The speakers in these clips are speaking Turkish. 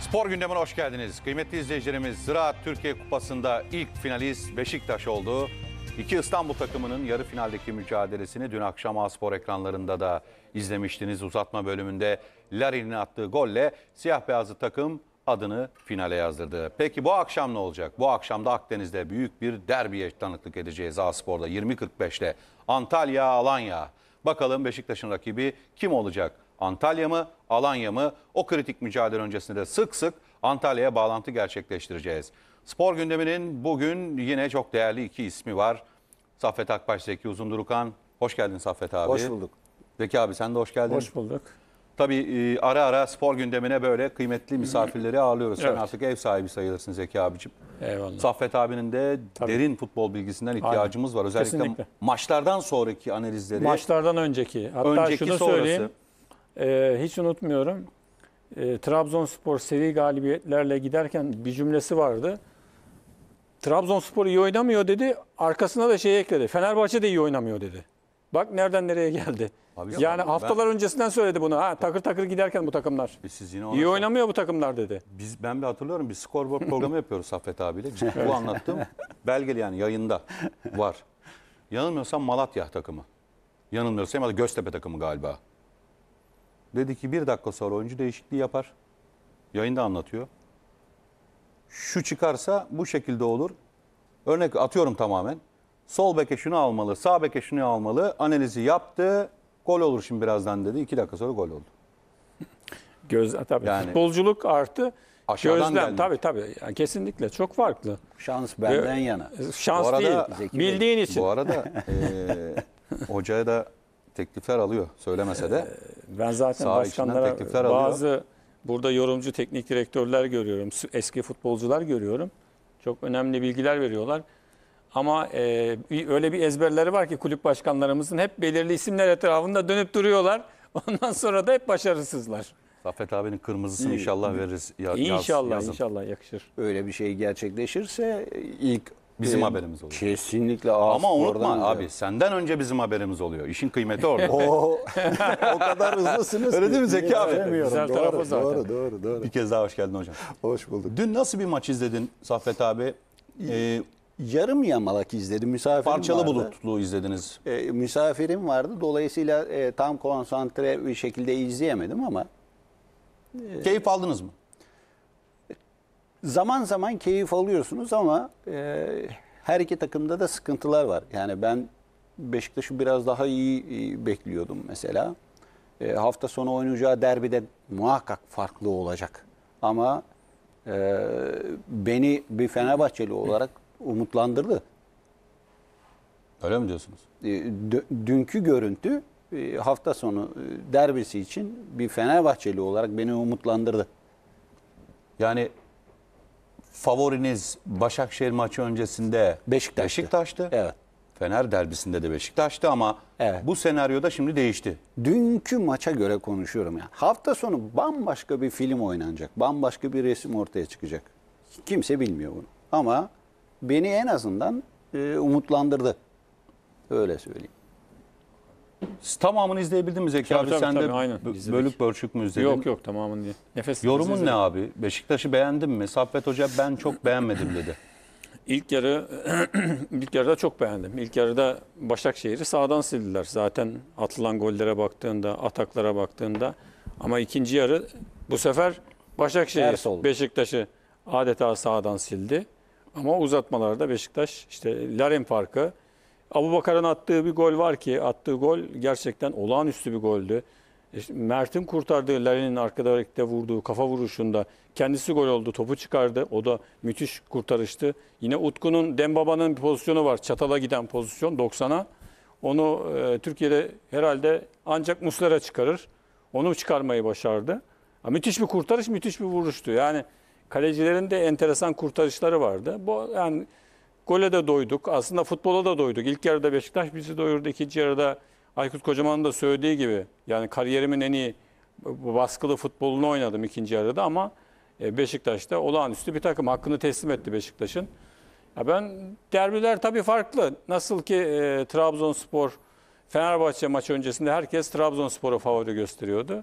Spor gündemine hoş geldiniz. Kıymetli izleyicilerimiz, Ziraat Türkiye Kupası'nda ilk finalist Beşiktaş oldu. İki İstanbul takımının yarı finaldeki mücadelesini dün akşam A-Spor ekranlarında da izlemiştiniz. Uzatma bölümünde Larin'in attığı golle siyah beyazlı takım adını finale yazdırdı. Peki bu akşam ne olacak? Bu akşam da Akdeniz'de büyük bir derbiye tanıklık edeceğiz A-Spor'da 20.45'te. Antalya-Alanya. Bakalım Beşiktaş'ın rakibi kim olacak? Antalya mı, Alanya mı? O kritik mücadele öncesinde de sık sık Antalya'ya bağlantı gerçekleştireceğiz. Spor gündeminin bugün yine çok değerli iki ismi var. Saffet Akbaş, Zeki Uzundurukan. Hoş geldin Saffet abi. Hoş bulduk. Zeki abi sen de hoş geldin. Hoş bulduk. Tabii ara ara spor gündemine böyle kıymetli misafirleri ağırlıyoruz. Sen Evet. artık ev sahibi sayılırsın Zeki abicim. Eyvallah. Saffet abinin de derin futbol bilgisinden ihtiyacımız var. Özellikle Kesinlikle. maçlardan sonraki analizleri. Maçlardan önceki. Hatta önceki, şunu sonrası. söyleyeyim. Hiç unutmuyorum. Trabzonspor seri galibiyetlerle giderken bir cümlesi vardı. Trabzonspor iyi oynamıyor dedi. Arkasına da şey ekledi. Fenerbahçe de iyi oynamıyor dedi. Bak nereden nereye geldi. Abi Yani ben- haftalar öncesinden söyledi bunu. Ha, takır takır giderken bu takımlar. Siz yine ona İyi oynamıyor bu takımlar dedi. Ben bir hatırlıyorum, bir scoreboard programı yapıyoruz Saffet abiyle. Bu anlattığım belgeli, yani yayında var. Yanılmıyorsam Malatya takımı. Yanılmıyorsam ya da Göztepe takımı galiba. Dedi ki 1 dakika sonra oyuncu değişikliği yapar. Yayında anlatıyor. Şu çıkarsa bu şekilde olur. Örnek atıyorum tamamen. Sol beke şunu almalı, sağ beke şunu almalı. Analizi yaptı. Gol olur şimdi birazdan dedi. 2 dakika sonra gol oldu. Tabii Yani- futbolculuk artı Aşağıdan gözlem. gelmek. Tabii. Yani kesinlikle çok farklı. Şans benden yana. Şans Bu arada- değil. Zeki Bey, Bildiğin için. Bu arada hocaya da teklifler alıyor söylemese de. Ben zaten Saha içinden başkanlara teklifler alıyor. bazı burada yorumcu teknik direktörler görüyorum. Eski futbolcular görüyorum. Çok önemli bilgiler veriyorlar. Ama öyle bir ezberleri var ki kulüp başkanlarımızın hep belirli isimler etrafında dönüp duruyorlar. Ondan sonra da hep başarısızlar. Saffet abinin kırmızısını inşallah veririz. İnşallah, yazın. inşallah yakışır. öyle bir şey gerçekleşirse ilk Bizim haberimiz olur. Kesinlikle Ama unutma A-Spor'dan abi, senden önce bizim haberimiz oluyor. İşin kıymeti orada. O kadar hızlısınız. Öyle değil mi Zeki abi? Yetişemiyorum. Güzel tarafı Doğru, zaten. doğru. Bir kez daha hoş geldin hocam. Hoş bulduk. Dün nasıl bir maç izledin Saffet abi? Yarım yamalak izledim. Misafirim Parçalı vardı. bulutlu izlediniz. Misafirim vardı. Dolayısıyla tam konsantre bir şekilde izleyemedim ama Keyif aldınız mı? zaman zaman keyif alıyorsunuz ama her iki takımda da sıkıntılar var. Yani ben Beşiktaş'ı biraz daha iyi bekliyordum mesela. Hafta sonu oynayacağı derbide muhakkak farklı olacak. Ama beni bir Fenerbahçeli olarak umutlandırdı. Öyle mi diyorsunuz? Dünkü görüntü hafta sonu derbisi için bir Fenerbahçeli olarak beni umutlandırdı. Yani favoriniz Başakşehir maçı öncesinde Beşiktaş'tı. Evet. Fener derbisinde de Beşiktaş'tı ama Evet. bu senaryoda şimdi değişti. Dünkü maça göre konuşuyorum yani. Hafta sonu bambaşka bir film oynanacak. Bambaşka bir resim ortaya çıkacak. Kimse bilmiyor bunu. Ama beni en azından umutlandırdı. Öyle söyleyeyim. Siz tamamını izleyebildin mi Zeki abi? Tabii, Sen de aynen. İzledik. bölük pölçük mü izledin? Yok tamamını değil. Nefes Yorumun nefes ne izledim. abi? Beşiktaş'ı beğendin mi? Saffet Hoca ben çok beğenmedim dedi. İlk yarıda çok beğendim. İlk yarıda Başakşehir'i sağdan sildiler. Zaten atılan gollere baktığında, ataklara baktığında. Ama ikinci yarı bu sefer Ters Başakşehir oldu. Beşiktaş'ı adeta sağdan sildi. Ama uzatmalarda Beşiktaş işte Larin farkı. Abubakar'ın attığı bir gol var ki attığı gol gerçekten olağanüstü bir goldü. İşte Mert'in kurtardığı Larin'in arkada direkte vurduğu kafa vuruşunda kendisi gol oldu, topu çıkardı. O da müthiş kurtarıştı. Yine Utku'nun, Dembaba'nın bir pozisyonu var. Çatala giden pozisyon 90'a. Onu Türkiye'de herhalde ancak Muslera çıkarır. Onu çıkarmayı başardı. Ha, müthiş bir kurtarış, müthiş bir vuruştu. Yani kalecilerin de enteresan kurtarışları vardı. Bu yani gole de doyduk. Aslında futbola da doyduk. İlk yarıda Beşiktaş bizi doyurdu. İkinci yarıda Aykut Kocaman'ın da söylediği gibi yani kariyerimin en iyi baskılı futbolunu oynadım ikinci yarıda ama Beşiktaş'ta olağanüstü bir takım. Hakkını teslim etti Beşiktaş'ın. Ya ben derbiler tabii farklı. Nasıl ki Trabzonspor Fenerbahçe maçı öncesinde herkes Trabzonspor'u favori gösteriyordu.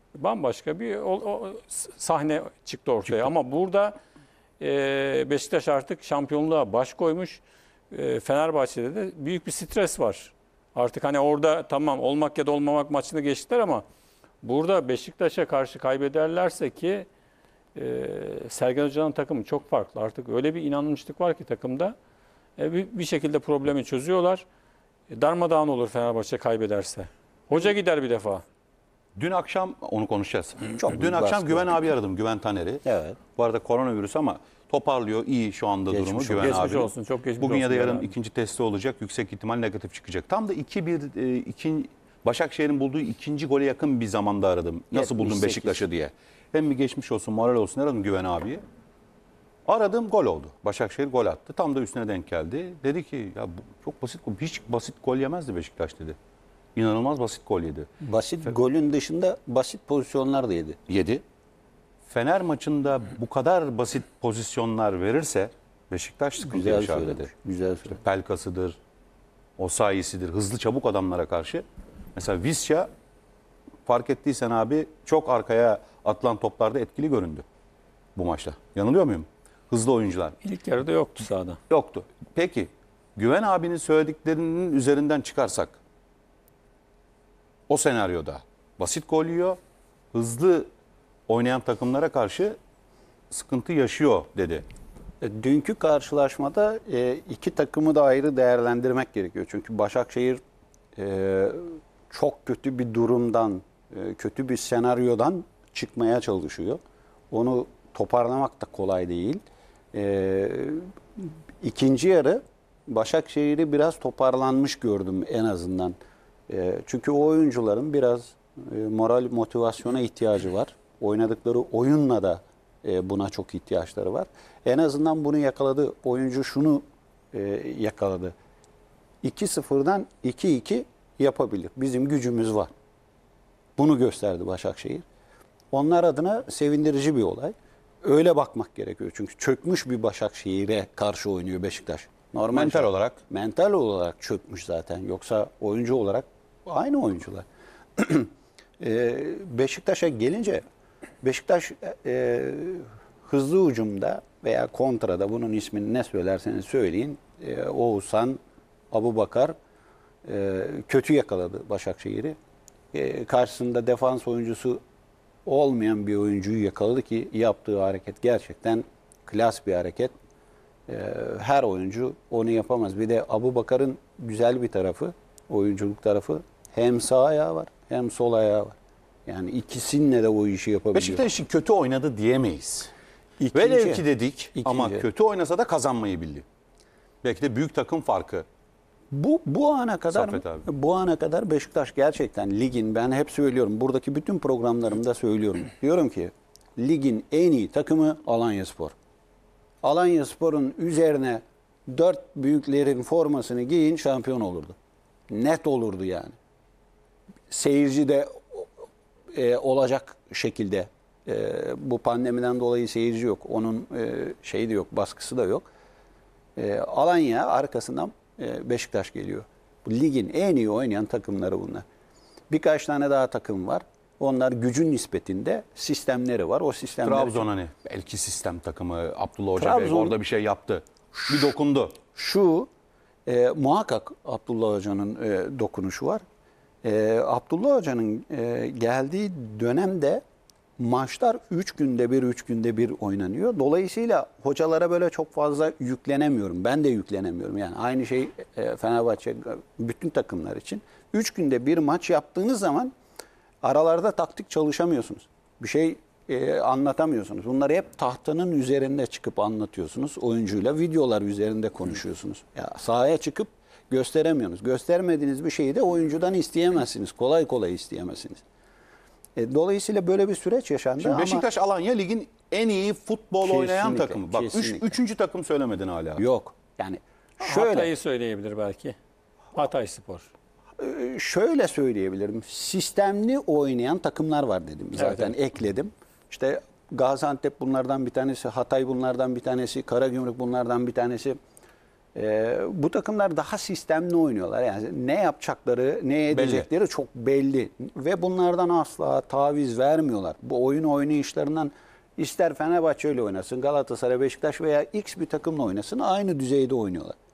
bambaşka bir sahne çıktı ortaya. Ama burada Beşiktaş artık şampiyonluğa baş koymuş. Fenerbahçe'de de büyük bir stres var. Artık hani orada tamam olmak ya da olmamak maçını geçtiler ama burada Beşiktaş'a karşı kaybederlerse ki Sergen Hoca'nın takımı çok farklı. Artık öyle bir inanmışlık var ki takımda. Bir şekilde problemi çözüyorlar. Darmadağın olur Fenerbahçe kaybederse. Hoca gider bir defa. Dün akşam onu konuşacağız. Çok Dün büyük akşam baskı Güven var. abi aradım. Güven Taner'i. Evet. Bu arada koronavirüs ama toparlıyor. İyi şu anda Geçmiş durumu olsun. Güven Geçmiş abi. olsun, çok geçmiş Bugün ya da olsun yarın Güven abi. ikinci testi olacak. Yüksek ihtimal negatif çıkacak. Tam da 2-1 Başakşehir'in bulduğu ikinci gole yakın bir zamanda aradım. Nasıl buldun 78. Beşiktaş'ı diye. Hem bir geçmiş olsun, moral olsun aradım Güven abiyi. Aradım, gol oldu. Başakşehir gol attı. Tam da üstüne denk geldi. Dedi ki ya bu çok basit, hiç basit gol yemezdi Beşiktaş dedi. İnanılmaz basit gol yedi. Basit golün dışında basit pozisyonlar da yedi. Yedi. Fener maçında bu kadar basit pozisyonlar verirse Beşiktaş sıkıntı Güzel yaşar dedi. söylemiş. Güzel söylemiş. Pelkasıdır, Osayi'sidir, hızlı çabuk adamlara karşı. Mesela Visca fark ettiysen abi çok arkaya atılan toplarda etkili göründü bu maçta. Yanılıyor muyum? Hızlı oyuncular. İlk yarıda yoktu sahada. Yoktu. Peki Güven abinin söylediklerinin üzerinden çıkarsak o senaryoda basit gol yiyor, hızlı oynayan takımlara karşı sıkıntı yaşıyor dedi. Dünkü karşılaşmada iki takımı da ayrı değerlendirmek gerekiyor. Çünkü Başakşehir çok kötü bir durumdan, kötü bir senaryodan çıkmaya çalışıyor. Onu toparlamak da kolay değil. İkinci yarı Başakşehir'i biraz toparlanmış gördüm en azından. Çünkü o oyuncuların biraz moral motivasyona ihtiyacı var. Oynadıkları oyunla da buna çok ihtiyaçları var. En azından bunu yakaladı. Oyuncu şunu yakaladı. 2-0'dan 2-2 yapabilir. Bizim gücümüz var. Bunu gösterdi Başakşehir. Onlar adına sevindirici bir olay. Öyle bakmak gerekiyor. Çünkü çökmüş bir Başakşehir'e karşı oynuyor Beşiktaş. Normal Mental olarak. Mental olarak çökmüş zaten. Yoksa oyuncu olarak aynı oyuncular. Beşiktaş'a gelince Beşiktaş hızlı hücumda veya kontrada bunun ismini ne söylerseniz söyleyin Oğuzhan, Abubakar kötü yakaladı Başakşehir'i. Karşısında defans oyuncusu olmayan bir oyuncuyu yakaladı ki yaptığı hareket gerçekten klas bir hareket. Her oyuncu onu yapamaz. Bir de Abubakar'ın güzel bir tarafı, oyunculuk tarafı hem sağ ayağı var hem sol ayağı var. Yani ikisinle de o işi yapabiliyor. Beşiktaş kötü oynadı diyemeyiz. İkinci- Velev ki dedik İkinci. ama kötü oynasa da kazanmayı bildi. Belki de büyük takım farkı. Bu ana kadar Saffet abi. bu ana kadar Beşiktaş gerçekten ligin, ben hep söylüyorum, buradaki bütün programlarımda söylüyorum. Diyorum ki ligin en iyi takımı Alanyaspor. Alanyaspor'un üzerine 4 büyüklerin formasını giyin, şampiyon olurdu. Net olurdu yani. Seyirci de olacak şekilde. Bu pandemiden dolayı seyirci yok. Onun şeyi de yok, baskısı da yok. Alanya arkasından Beşiktaş geliyor. Bu ligin en iyi oynayan takımları bunlar. Birkaç tane daha takım var. Onlar gücün nispetinde sistemleri var. O sistemler Trabzon hani belki sistem takımı Abdullah Hoca Bey Trabzon- orada bir şey yaptı. Bir dokundu. şu muhakkak Abdullah Hoca'nın dokunuşu var. Abdullah Hoca'nın geldiği dönemde maçlar 3 günde bir 3 günde bir oynanıyor. Dolayısıyla hocalara böyle çok fazla yüklenemiyorum. Ben de yüklenemiyorum. Yani aynı şey Fenerbahçe bütün takımlar için. 3 günde bir maç yaptığınız zaman aralarda taktik çalışamıyorsunuz. Bir şey anlatamıyorsunuz. Bunları hep tahtanın üzerinde çıkıp anlatıyorsunuz. Oyuncuyla videolar üzerinde konuşuyorsunuz. Ya sahaya çıkıp gösteremiyorsunuz. Göstermediğiniz bir şeyi de oyuncudan isteyemezsiniz. Kolay kolay isteyemezsiniz. Dolayısıyla böyle bir süreç yaşandı Şimdi ama Beşiktaş Alanya ligin en iyi futbol oynayan Kesinlikle, takımı. Bak kesinlikle. üçüncü takım söylemedin hala. yok. Yani şöyle Hatay'ı söyleyebilir belki. Hatayspor. şöyle söyleyebilirim. Sistemli oynayan takımlar var dedim. Zaten evet. ekledim. İşte Gaziantep bunlardan bir tanesi, Hatay bunlardan bir tanesi, Karagümrük bunlardan bir tanesi. Bu takımlar daha sistemli oynuyorlar. Yani ne yapacakları, ne edecekleri çok belli. Ve bunlardan asla taviz vermiyorlar. Bu oyun oynayışlarından ister Fenerbahçe öyle oynasın, Galatasaray, Beşiktaş veya X bir takımla oynasın aynı düzeyde oynuyorlar.